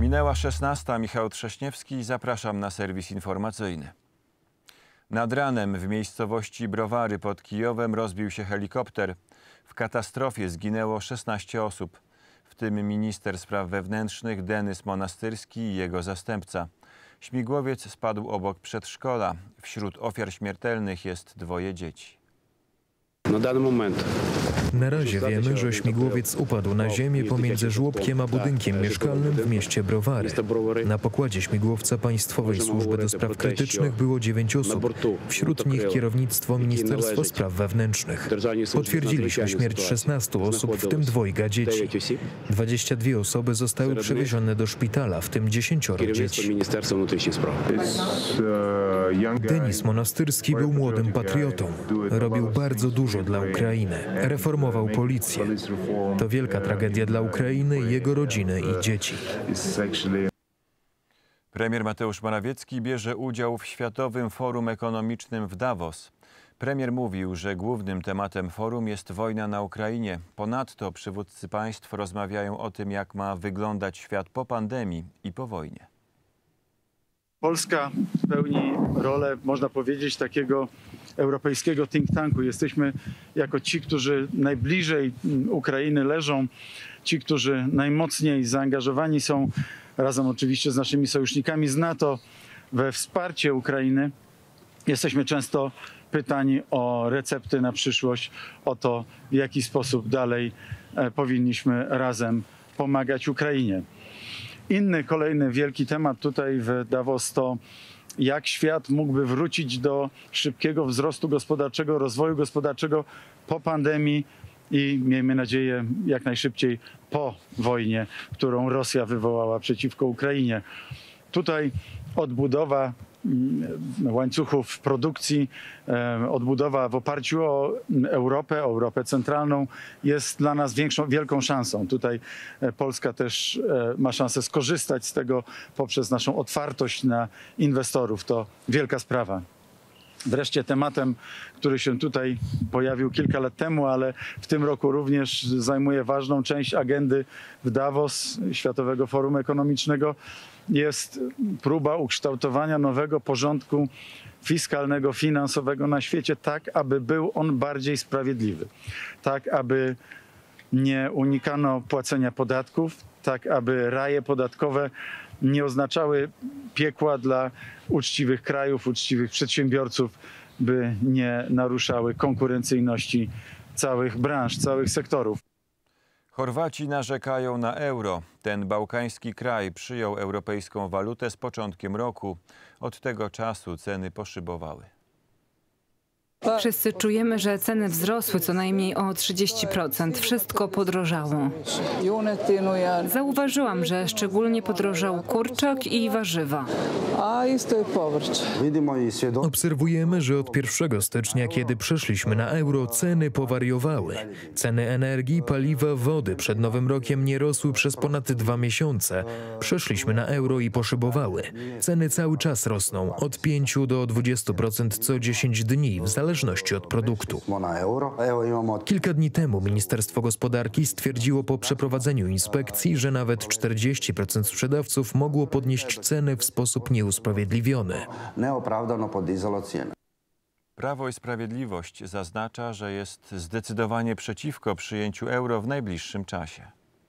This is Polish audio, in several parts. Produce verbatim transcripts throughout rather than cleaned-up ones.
Minęła szesnasta. Michał Trześniewski. Zapraszam na serwis informacyjny. Nad ranem w miejscowości Browary pod Kijowem rozbił się helikopter. W katastrofie zginęło szesnaście osób, w tym minister spraw wewnętrznych Denys Monastyrski i jego zastępca. Śmigłowiec spadł obok przedszkola. Wśród ofiar śmiertelnych jest dwoje dzieci. Na dany moment. Na razie wiemy, że śmigłowiec upadł na ziemię pomiędzy żłobkiem a budynkiem mieszkalnym w mieście Browary. Na pokładzie śmigłowca Państwowej Służby do Spraw Krytycznych było dziewięć osób. Wśród nich kierownictwo Ministerstwa Spraw Wewnętrznych. Potwierdziliśmy śmierć szesnastu osób, w tym dwojga dzieci. dwadzieścia dwie osoby zostały przewiezione do szpitala, w tym dziesięcioro dzieci. Denys Monastyrski był młodym patriotą. Robił bardzo dużo dla Ukrainy. Reformował policję. To wielka tragedia dla Ukrainy, jego rodziny i dzieci. Premier Mateusz Morawiecki bierze udział w Światowym Forum Ekonomicznym w Davos. Premier mówił, że głównym tematem forum jest wojna na Ukrainie. Ponadto przywódcy państw rozmawiają o tym, jak ma wyglądać świat po pandemii i po wojnie. Polska pełni rolę, można powiedzieć, takiego europejskiego think tanku. Jesteśmy jako ci, którzy najbliżej Ukrainy leżą, ci, którzy najmocniej zaangażowani są, razem oczywiście z naszymi sojusznikami z NATO, we wsparcie Ukrainy. Jesteśmy często pytani o recepty na przyszłość, o to, w jaki sposób dalej powinniśmy razem pomagać Ukrainie. Inny, kolejny wielki temat tutaj w Davos to jak świat mógłby wrócić do szybkiego wzrostu gospodarczego, rozwoju gospodarczego po pandemii i miejmy nadzieję jak najszybciej po wojnie, którą Rosja wywołała przeciwko Ukrainie. Tutaj odbudowa łańcuchów produkcji, odbudowa w oparciu o Europę, o Europę centralną jest dla nas większą, wielką szansą. Tutaj Polska też ma szansę skorzystać z tego poprzez naszą otwartość na inwestorów. To wielka sprawa. Wreszcie tematem, który się tutaj pojawił kilka lat temu, ale w tym roku również zajmuje ważną część agendy w Davos, Światowego Forum Ekonomicznego, jest próba ukształtowania nowego porządku fiskalnego, finansowego na świecie, tak aby był on bardziej sprawiedliwy, tak aby nie unikano płacenia podatków, tak aby raje podatkowe nie oznaczały piekła dla uczciwych krajów, uczciwych przedsiębiorców, by nie naruszały konkurencyjności całych branż, całych sektorów. Chorwaci narzekają na euro. Ten bałkański kraj przyjął europejską walutę z początkiem roku. Od tego czasu ceny poszybowały. Wszyscy czujemy, że ceny wzrosły co najmniej o trzydzieści procent. Wszystko podrożało. Zauważyłam, że szczególnie podrożał kurczak i warzywa. Obserwujemy, że od pierwszego stycznia, kiedy przeszliśmy na euro, ceny powariowały. Ceny energii, paliwa, wody przed Nowym Rokiem nie rosły przez ponad dwa miesiące. Przeszliśmy na euro i poszybowały. Ceny cały czas rosną, od pięciu do dwudziestu procent co dziesięć dni, w zależności od produktu. Kilka dni temu Ministerstwo Gospodarki stwierdziło po przeprowadzeniu inspekcji, że nawet czterdzieści procent sprzedawców mogło podnieść ceny w sposób nieusprawiedliwiony. Prawo i Sprawiedliwość zaznacza, że jest zdecydowanie przeciwko przyjęciu euro w najbliższym czasie.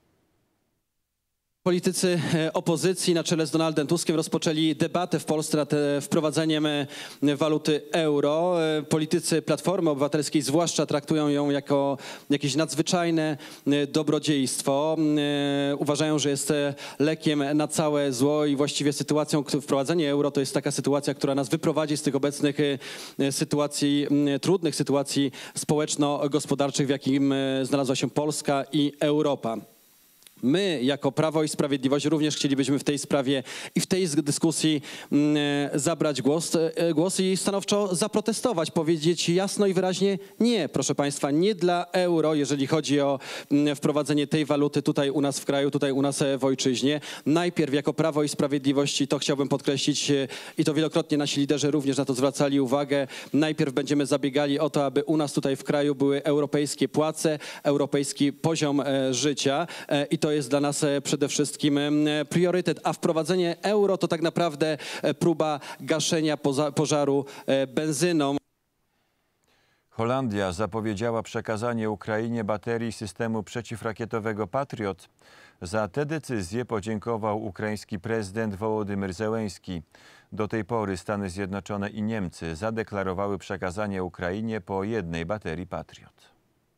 Politycy opozycji na czele z Donaldem Tuskiem rozpoczęli debatę w Polsce nad wprowadzeniem waluty euro. Politycy Platformy Obywatelskiej zwłaszcza traktują ją jako jakieś nadzwyczajne dobrodziejstwo. Uważają, że jest lekiem na całe zło i właściwie sytuacją, wprowadzenie euro to jest taka sytuacja, która nas wyprowadzi z tych obecnych sytuacji, trudnych sytuacji społeczno-gospodarczych, w jakim znalazła się Polska i Europa. My, jako Prawo i Sprawiedliwość, również chcielibyśmy w tej sprawie i w tej dyskusji zabrać głos, głos i stanowczo zaprotestować, powiedzieć jasno i wyraźnie nie, proszę Państwa, nie dla euro, jeżeli chodzi o wprowadzenie tej waluty tutaj u nas w kraju, tutaj u nas w ojczyźnie. Najpierw jako Prawo i Sprawiedliwość, i to chciałbym podkreślić, i to wielokrotnie nasi liderzy również na to zwracali uwagę, najpierw będziemy zabiegali o to, aby u nas tutaj w kraju były europejskie płace, europejski poziom życia i to to jest dla nas e, przede wszystkim e, priorytet, a wprowadzenie euro to tak naprawdę e, próba gaszenia poza, pożaru e, benzyną. Holandia zapowiedziała przekazanie Ukrainie baterii systemu przeciwrakietowego Patriot. Za tę decyzję podziękował ukraiński prezydent Wołodymyr Zełenski. Do tej pory Stany Zjednoczone i Niemcy zadeklarowały przekazanie Ukrainie po jednej baterii Patriot.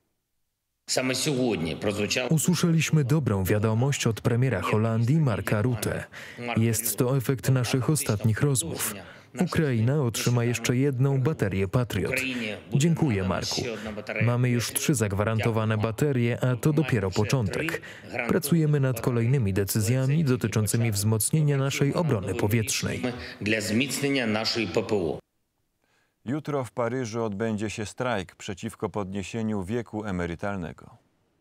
Usłyszeliśmy dobrą wiadomość od premiera Holandii Marka Rutte. Jest to efekt naszych ostatnich rozmów. Ukraina otrzyma jeszcze jedną baterię Patriot. Dziękuję, Marku. Mamy już trzy zagwarantowane baterie, a to dopiero początek. Pracujemy nad kolejnymi decyzjami dotyczącymi wzmocnienia naszej obrony powietrznej. Jutro w Paryżu odbędzie się strajk przeciwko podniesieniu wieku emerytalnego.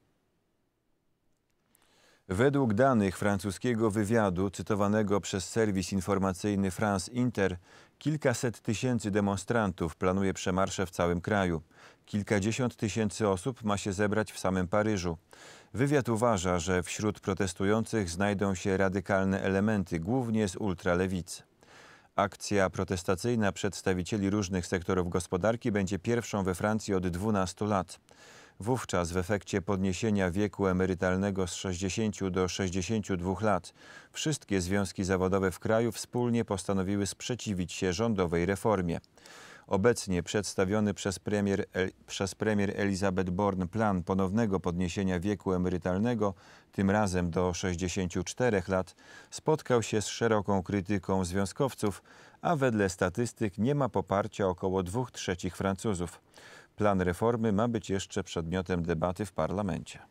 Według danych francuskiego wywiadu cytowanego przez serwis informacyjny France Inter, kilkaset tysięcy demonstrantów planuje przemarsze w całym kraju. Kilkadziesiąt tysięcy osób ma się zebrać w samym Paryżu. Wywiad uważa, że wśród protestujących znajdą się radykalne elementy, głównie z ultralewicy. Akcja protestacyjna przedstawicieli różnych sektorów gospodarki będzie pierwszą we Francji od dwunastu lat. Wówczas w efekcie podniesienia wieku emerytalnego z sześćdziesięciu do sześćdziesięciu dwóch lat wszystkie związki zawodowe w kraju wspólnie postanowiły sprzeciwić się rządowej reformie. Obecnie przedstawiony przez premier, przez premier Elisabeth Borne plan ponownego podniesienia wieku emerytalnego, tym razem do sześćdziesięciu czterech lat, spotkał się z szeroką krytyką związkowców, a wedle statystyk nie ma poparcia około dwóch trzecich Francuzów. Plan reformy ma być jeszcze przedmiotem debaty w parlamencie.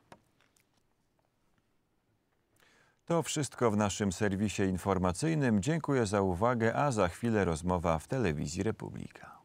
To wszystko w naszym serwisie informacyjnym. Dziękuję za uwagę, a za chwilę rozmowa w Telewizji Republika.